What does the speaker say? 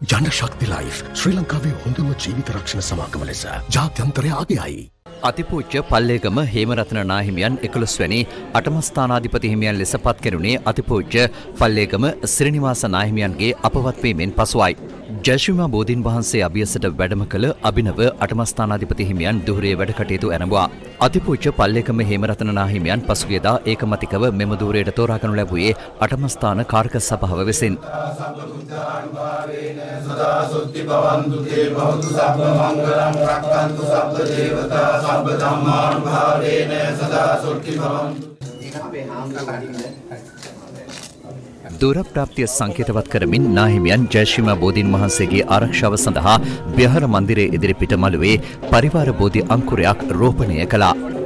ජනශක්ති life ශ්‍රී ලංකාවේ හොඳම ජීවිත රක්ෂණ සමාගම ලෙස ජාත්‍යන්තරය අගයයි. අතිපූජ්‍ය පල්ලේගම හේමරත්න නාහිමියන් 11 වැනි අටමස්ථානාධිපති හිමියන් ලෙස පත් කෙරුණේ අතිපූජ්‍ය පල්ලේගම ශ්‍රීනිවාස නාහිමියන්ගේ අපවත් වීමෙන් පසුවයි. ජයශ්‍රීමා බෝධීන් වහන්සේ අභියසට වැඩම කළ අභිනව අටමස්ථානාධිපති හිමියන් දුහුරේ වැඩ කටයුතු ඇරඹුවා. අතිපූජ්‍ය පල්ලේගම හේමරත්න නාහිමියන් පසුගියදා ඒකමතිකව මෙම දුහුරේට තෝරාගනු ලැබුවේ අටමස්ථාන කාරක සභාව විසින්. දුරප්‍රාප්තිය සංකේතවත් කරමින් නාහිමියන් ජයශ්‍රීමා බෝධීන් වහන්සේගේ ආරක්ෂාව සඳහා විහාර මන්දිරයේ ඉදිරිපිට මළුවේ පරිවාර බෝධි අංකුරයක් රෝපණය කළා.